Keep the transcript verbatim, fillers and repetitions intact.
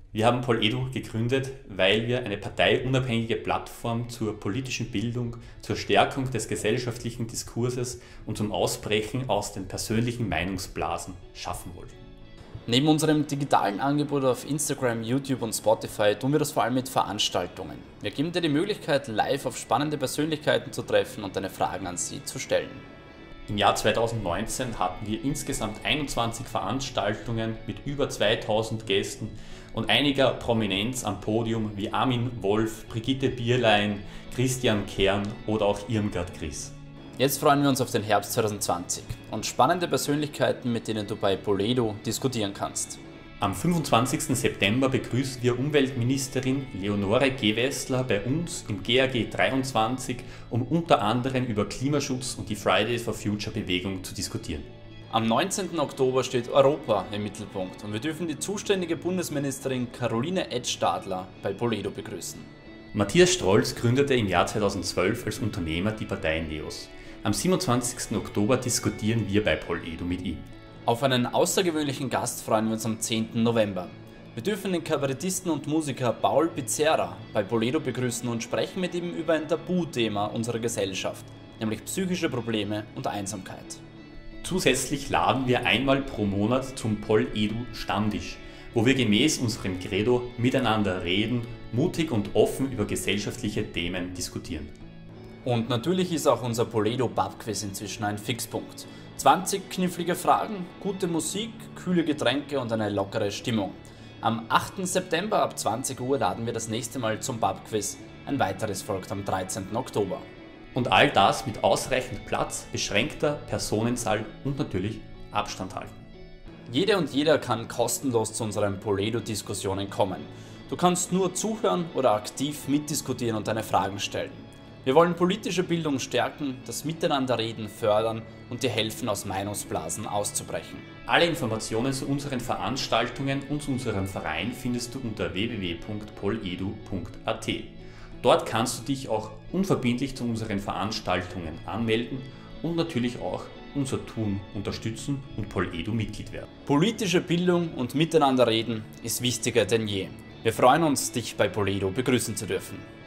Wir haben Poledu gegründet, weil wir eine parteiunabhängige Plattform zur politischen Bildung, zur Stärkung des gesellschaftlichen Diskurses und zum Ausbrechen aus den persönlichen Meinungsblasen schaffen wollten. Neben unserem digitalen Angebot auf Instagram, YouTube und Spotify tun wir das vor allem mit Veranstaltungen. Wir geben dir die Möglichkeit, live auf spannende Persönlichkeiten zu treffen und deine Fragen an sie zu stellen. Im Jahr zweitausendneunzehn hatten wir insgesamt einundzwanzig Veranstaltungen mit über zweitausend Gästen und einiger Prominenz am Podium wie Armin Wolf, Brigitte Bierlein, Christian Kern oder auch Irmgard Gries. Jetzt freuen wir uns auf den Herbst zweitausendzwanzig und spannende Persönlichkeiten, mit denen du bei Poledu diskutieren kannst. Am fünfundzwanzigsten September begrüßen wir Umweltministerin Leonore Gewessler bei uns im G A G dreiundzwanzig, um unter anderem über Klimaschutz und die Fridays for Future Bewegung zu diskutieren. Am neunzehnten Oktober steht Europa im Mittelpunkt und wir dürfen die zuständige Bundesministerin Caroline Edstadler bei Poledu begrüßen. Matthias Strolz gründete im Jahr zweitausendzwölf als Unternehmer die Partei NEOS. Am siebenundzwanzigsten Oktober diskutieren wir bei Poledu mit ihm. Auf einen außergewöhnlichen Gast freuen wir uns am zehnten November. Wir dürfen den Kabarettisten und Musiker Paul Pizzerra bei Poledu begrüßen und sprechen mit ihm über ein Tabuthema unserer Gesellschaft, nämlich psychische Probleme und Einsamkeit. Zusätzlich laden wir einmal pro Monat zum Poledu Stammtisch, wo wir gemäß unserem Credo miteinander reden, mutig und offen über gesellschaftliche Themen diskutieren. Und natürlich ist auch unser Poledu Pubquiz inzwischen ein Fixpunkt. zwanzig knifflige Fragen, gute Musik, kühle Getränke und eine lockere Stimmung. Am achten September ab zwanzig Uhr laden wir das nächste Mal zum Pubquiz. Ein weiteres folgt am dreizehnten Oktober. Und all das mit ausreichend Platz, beschränkter Personenzahl und natürlich Abstand halten. Jede und jeder kann kostenlos zu unseren Poledu-Diskussionen kommen. Du kannst nur zuhören oder aktiv mitdiskutieren und deine Fragen stellen. Wir wollen politische Bildung stärken, das Miteinanderreden fördern und dir helfen, aus Meinungsblasen auszubrechen. Alle Informationen zu unseren Veranstaltungen und zu unserem Verein findest du unter w w w punkt poledu punkt a t. Dort kannst du dich auch unverbindlich zu unseren Veranstaltungen anmelden und natürlich auch unser Tun unterstützen und Poledu Mitglied werden. Politische Bildung und Miteinanderreden ist wichtiger denn je. Wir freuen uns, dich bei Poledu begrüßen zu dürfen.